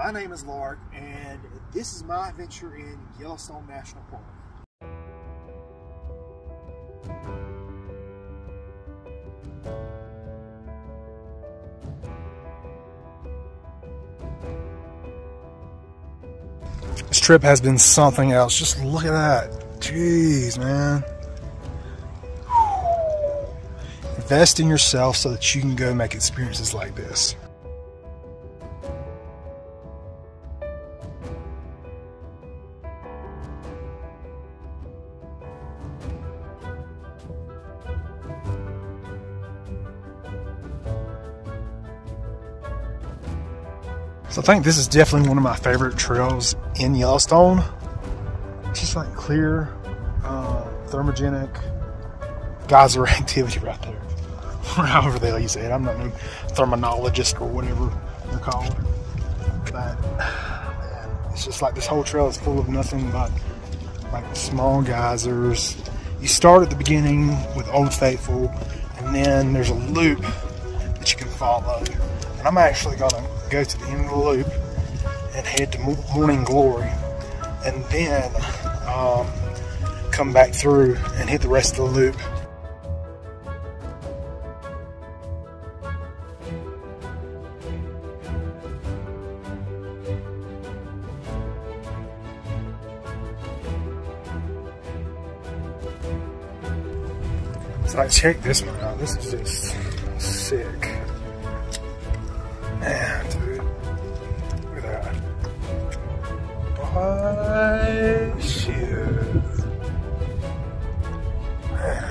My name is Lark, and this is my adventure in Yellowstone National Park. This trip has been something else. Just look at that. Jeez, man. Invest in yourself so that you can go make experiences like this. So I think this is definitely one of my favorite trails in Yellowstone. Just like clear, thermogenic geyser activity right there. Or however the hell you say it. I'm not no thermonologist or whatever they're called. But man, it's just like this whole trail is full of nothing but like small geysers. You start at the beginning with Ole Faithful, and then there's a loop that you can follow. And I'm actually gonna go to the end of the loop and head to Morning Glory, and then come back through and hit the rest of the loop. So I check this one out. This is just sick. Man, dude. Look at that. What? Shit. Man.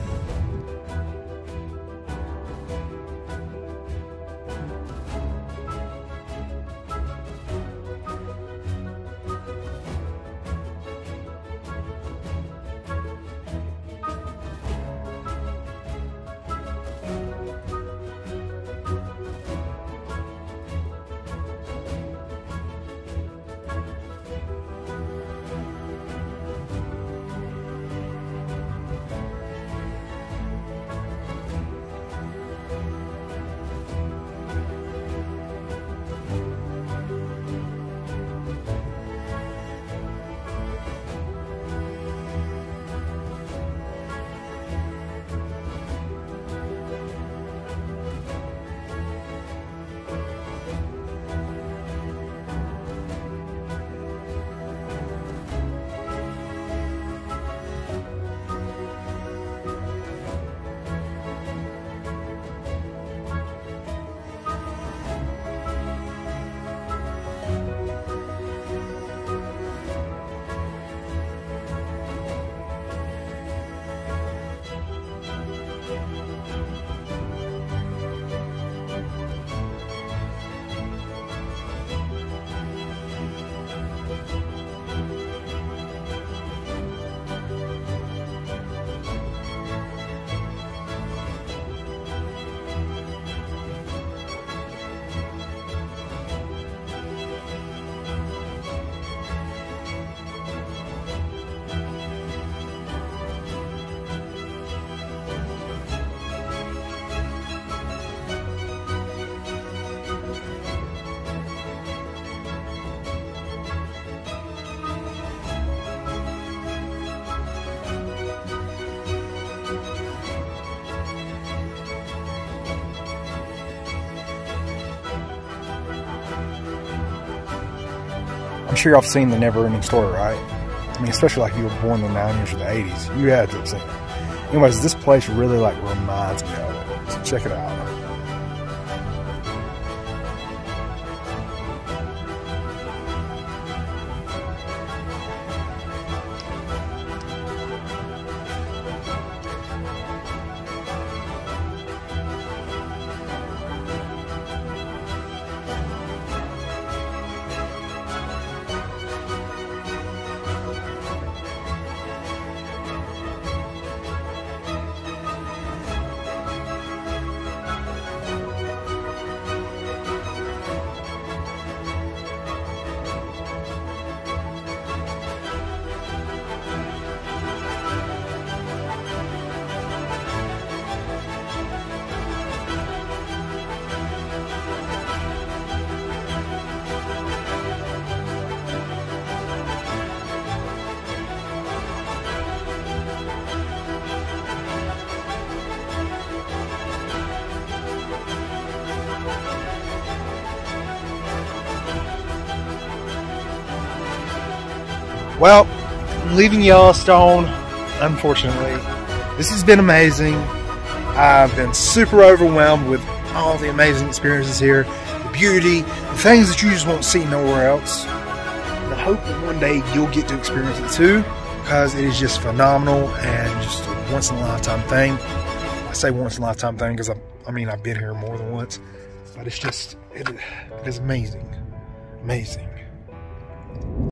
I'm sure y'all have seen the Never Ending Story, right? I mean, especially like you were born in the 90s or the 80s. You had to have seen it. Anyways, this place really like reminds me of it. So check it out. Well, leaving Yellowstone, unfortunately, this has been amazing. I've been super overwhelmed with all the amazing experiences here, the beauty, the things that you just won't see nowhere else. And I hope that one day you'll get to experience it too, because it is just phenomenal and just a once in a lifetime thing. I say once in a lifetime thing because I mean I've been here more than once, but it's just, it is amazing, amazing.